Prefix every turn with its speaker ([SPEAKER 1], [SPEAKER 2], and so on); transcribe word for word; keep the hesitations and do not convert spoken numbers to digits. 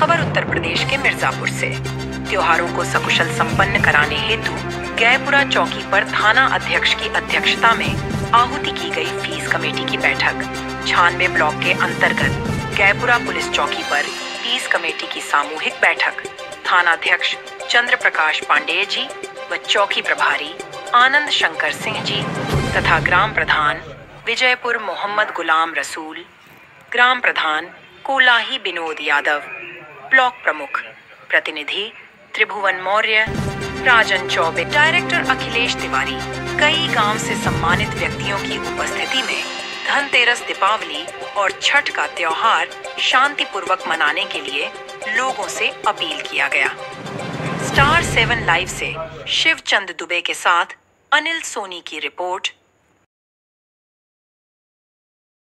[SPEAKER 1] खबर उत्तर प्रदेश के मिर्जापुर से। त्योहारों को सकुशल संपन्न कराने हेतु गैपुरा चौकी पर थाना अध्यक्ष की अध्यक्षता में आहुति की गई फीस कमेटी की बैठक। छानबे ब्लॉक के अंतर्गत गैपुरा पुलिस चौकी पर फीस कमेटी की सामूहिक बैठक। थानाध्यक्ष चंद्र प्रकाश पांडेय जी व चौकी प्रभारी आनंद शंकर सिंह जी तथा ग्राम प्रधान विजयपुर मोहम्मद गुलाम रसूल, ग्राम प्रधान कोलाही विनोद यादव, ब्लॉक प्रमुख प्रतिनिधि त्रिभुवन मौर्य, राजन चौबे, डायरेक्टर अखिलेश तिवारी, कई गांव से सम्मानित व्यक्तियों की उपस्थिति में धनतेरस, दीपावली और छठ का त्योहार शांतिपूर्वक मनाने के लिए लोगों से अपील किया गया। स्टार सेवन लाइव से शिवचंद दुबे के साथ अनिल सोनी की रिपोर्ट।